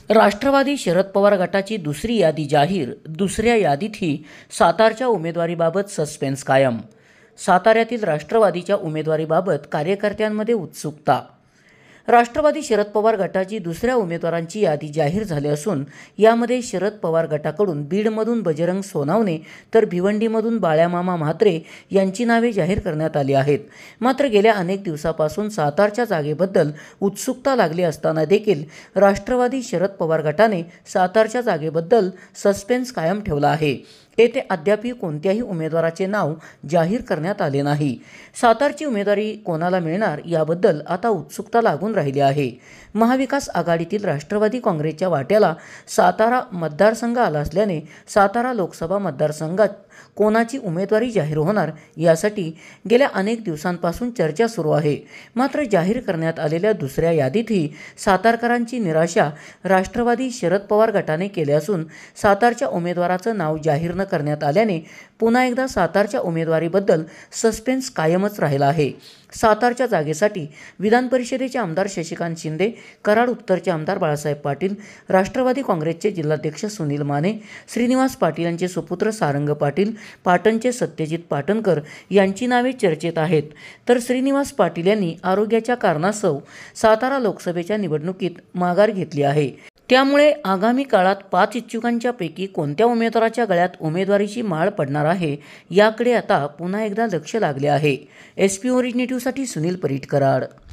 राष्ट्रवादी शरद पवार गटाची दुसरी यादी जाहीर. दुसऱ्या यादीतही सातारच्या उमेदवारीबाबत सस्पेन्स कायम. साताऱ्यातील राष्ट्रवादीच्या उमेदवारीबाबत कार्यकर्त्यांमध्ये उत्सुकता. राष्ट्रवादी शरद पवार गटाची दुसऱ्या उमेदवारांची यादी जाहीर झाली असून यामध्ये शरद पवार गटाकडून बीडमधून बजरंग सोनावणे तर भिवंडीमधून बाळ्यामामा म्हात्रे यांची नावे जाहीर करण्यात आली आहेत. मात्र गेल्या अनेक दिवसापासून सातारच्या जागेबद्दल उत्सुकता लागली असताना देखील राष्ट्रवादी शरद पवार गटाने सातारच्या जागेबद्दल सस्पेन्स कायम ठेवला आहे. येथे अद्यापही कोणत्याही उमेदवाराचे नाव जाहीर करण्यात आले नाही. सातारची उमेदवारी कोणाला मिळणार याबद्दल आता उत्सुकता लागून राहिली आहे. महाविकास आघाडीतील राष्ट्रवादी काँग्रेसच्या वाट्याला सातारा मतदारसंघ आला असल्याने सातारा लोकसभा मतदारसंघात कोणाची उमेदवारी जाहीर होणार यासाठी गेल्या अनेक दिवसांपासून चर्चा सुरू आहे. मात्र जाहीर करण्यात आलेल्या दुसऱ्या यादीतही सातारकरांची निराशा राष्ट्रवादी शरद पवार गटाने केली असून सातारच्या उमेदवाराचं नाव जाहीर न करण्यात आल्याने पुन्हा एकदा सातारच्या उमेदवारीबद्दल सस्पेन्स कायमच राहिला आहे. सातारच्या जागेसाठी विधान परिषदेचे आमदार शशिकांत शिंदे, कराड उत्तरचे आमदार बाळासाहेब पाटील, राष्ट्रवादी काँग्रेसचे जिल्हाध्यक्ष सुनील माने, श्रीनिवास पाटील यांचे सुपुत्र सारंग पाटील, पाटणचे सत्यजित पाटणकर यांची नावे चर्चेत आहेत. तर श्रीनिवास पाटील यांनी आरोग्याच्या कारणास्तव सातारा लोकसभेच्या निवडणुकीत माघार घेतली आहे. त्यामुळे आगामी काळात 5 इच्छुकांच्या पैकी कोणत्या उमेदवाराच्या गळ्यात उमेदवारीची माळ पडणार आहे याकडे आता पुन्हा एकदा लक्ष लागले आहे. SP ओरिजिनेटिव्हसाठी सुनील परीट, कराड.